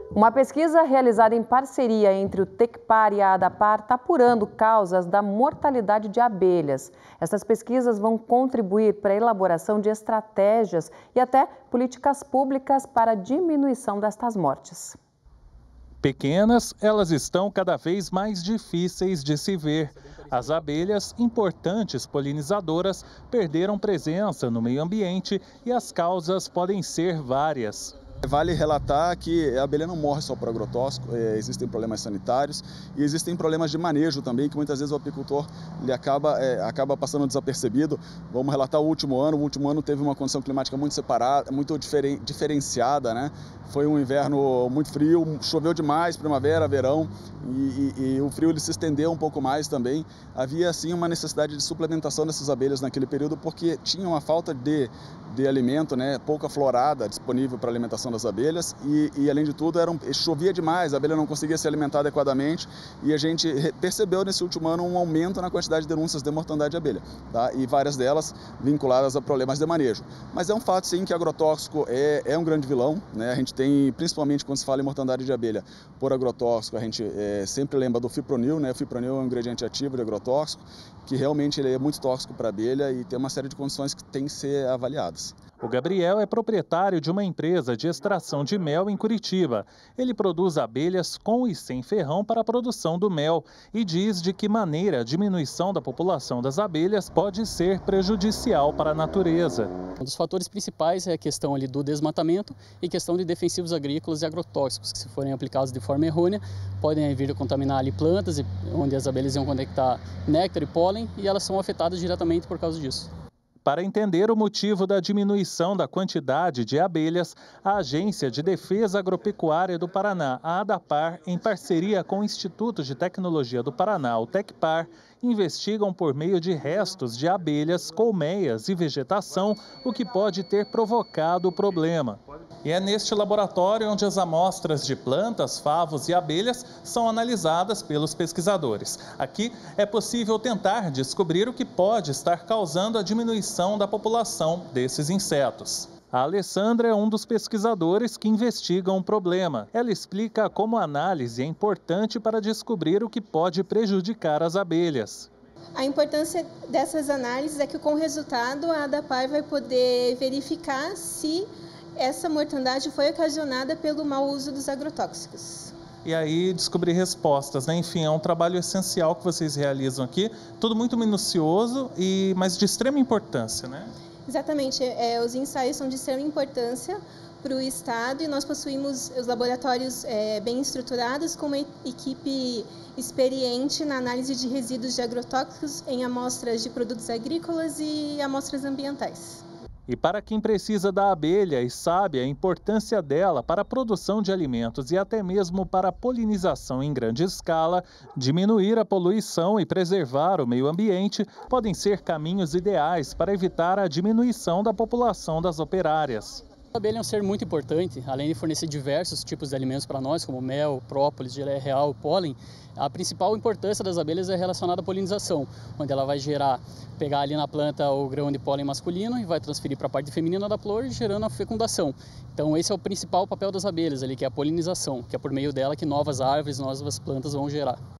Uma pesquisa realizada em parceria entre o TecPar e a ADAPAR está apurando causas da mortalidade de abelhas. Essas pesquisas vão contribuir para a elaboração de estratégias e até políticas públicas para a diminuição destas mortes. Pequenas, elas estão cada vez mais difíceis de se ver. As abelhas, importantes polinizadoras, perderam presença no meio ambiente e as causas podem ser várias. Vale relatar que a abelha não morre só por agrotóxico, existem problemas sanitários e existem problemas de manejo também, que muitas vezes o apicultor ele acaba passando desapercebido. Vamos relatar o último ano teve uma condição climática muito separada, muito diferenciada, né? Foi um inverno muito frio, choveu demais, primavera, verão, e o frio ele se estendeu um pouco mais também. Havia assim uma necessidade de suplementação dessas abelhas naquele período, porque tinha uma falta de alimento, né? Pouca florada disponível para alimentação das abelhas e além de tudo chovia demais, a abelha não conseguia se alimentar adequadamente e a gente percebeu nesse último ano um aumento na quantidade de denúncias de mortandade de abelha, tá? E várias delas vinculadas a problemas de manejo. Mas é um fato sim que agrotóxico é um grande vilão, né? A gente tem, principalmente quando se fala em mortandade de abelha por agrotóxico, a gente sempre lembra do fipronil, né? O fipronil é um ingrediente ativo de agrotóxico que realmente ele é muito tóxico para a abelha e tem uma série de condições que tem que ser avaliadas. O Gabriel é proprietário de uma empresa de extração de mel em Curitiba. Ele produz abelhas com e sem ferrão para a produção do mel e diz de que maneira a diminuição da população das abelhas pode ser prejudicial para a natureza. Um dos fatores principais é a questão ali do desmatamento e questão de defensivos agrícolas e agrotóxicos, que se forem aplicados de forma errônea, podem vir a contaminar ali plantas, onde as abelhas iam conectar néctar e pólen, e elas são afetadas diretamente por causa disso. Para entender o motivo da diminuição da quantidade de abelhas, a Agência de Defesa Agropecuária do Paraná, a ADAPAR, em parceria com o Instituto de Tecnologia do Paraná, o TecPar, investigam por meio de restos de abelhas, colmeias e vegetação o que pode ter provocado o problema. E é neste laboratório onde as amostras de plantas, favos e abelhas são analisadas pelos pesquisadores. Aqui é possível tentar descobrir o que pode estar causando a diminuição da população desses insetos. A Alessandra é um dos pesquisadores que investigam o problema. Ela explica como a análise é importante para descobrir o que pode prejudicar as abelhas. A importância dessas análises é que com o resultado a ADAPAR vai poder verificar se essa mortandade foi ocasionada pelo mau uso dos agrotóxicos. E aí descobrir respostas, né? Enfim, é um trabalho essencial que vocês realizam aqui, tudo muito minucioso, mas de extrema importância, né? Exatamente, os ensaios são de extrema importância para o Estado e nós possuímos os laboratórios bem estruturados com uma equipe experiente na análise de resíduos de agrotóxicos em amostras de produtos agrícolas e amostras ambientais. E para quem precisa da abelha e sabe a importância dela para a produção de alimentos e até mesmo para a polinização em grande escala, diminuir a poluição e preservar o meio ambiente podem ser caminhos ideais para evitar a diminuição da população das operárias. A abelha é um ser muito importante, além de fornecer diversos tipos de alimentos para nós, como mel, própolis, geleia real, pólen. A principal importância das abelhas é relacionada à polinização, onde ela vai pegar ali na planta o grão de pólen masculino e vai transferir para a parte feminina da flor, gerando a fecundação. Então esse é o principal papel das abelhas ali, que é a polinização, que é por meio dela que novas árvores, novas plantas vão gerar.